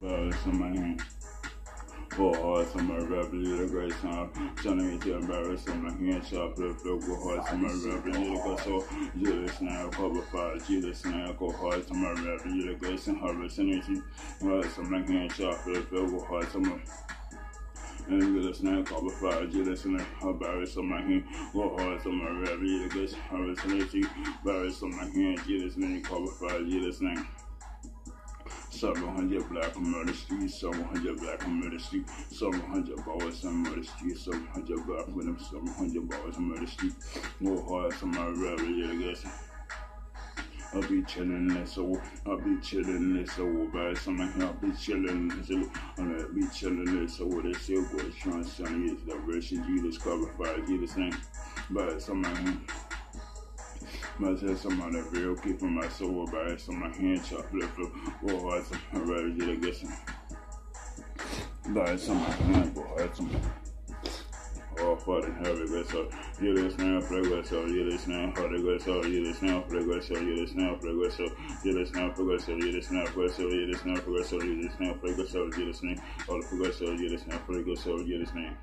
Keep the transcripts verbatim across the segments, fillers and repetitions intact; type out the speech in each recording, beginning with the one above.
Virus in my hand. Four hearts on my rapper, you the great time. Sending me to embarrass on my hand, chop the local hearts on my rapper, you the go so. You the snap, cover fire, you the snap, go hearts on my rapper, you the great and harvest energy. Hearts on my hand, chop the local hearts on my. And you the snap, cover fire, you the snap, embarrass on my hand, go hearts on my rapper, you the great and harvest energy. Embarrass on my hand, you the snap, cover fire, you the snap. seven hundred black on murder street, seven hundred black on murder street, seven hundred bars on murder street, seven hundred black with them, seven hundred bars on murder street. More hearts on my rebel, yeah, I guess. I'll be chillin' this, so I'll be chillin' this, so by something, I'll be chillin' this, so I'll be chillin' this, so what they say, boy, trying to send you the version, Jesus, cover fire, Jesus' name, by something. But there's somebody real keeping my soul by some my hand chop flip flip or hard some rather get a guessing. By some my hand or hard some all fun and heavy good so you this now play good so you this now hard good so you this now play good so you this now play good so you this now play good so you this now play so you this now play good so you this now play good so you this now all the good so you this now play good so you this now.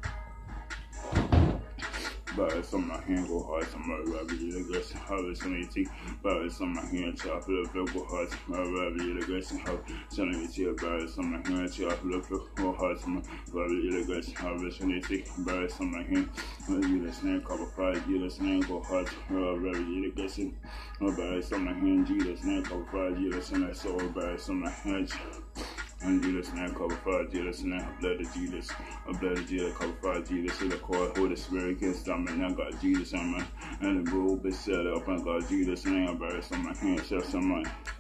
But some my hand go hard, some my rabbit, you the guess how it's on your teeth. But some my hand chop flip flip go hard, some my rabbit, you the guess how sending me to your body, some my hand chop flip flip go hard, some my rabbit, you the guess how it's on your teeth. But some my hand, you the snake cover fire, you the snake go hard, rabbit, you the guessing. But some my hand, you the snake cover fire, you the snake so bad, some my hand. And Jesus now cover fire, Jesus now blood of Jesus, a blood of Jesus cover fire, Jesus in the court, Holy Spirit can stop me. Now got Jesus on my and the rule be set up, and got Jesus now, I bury some my hands, shut some my.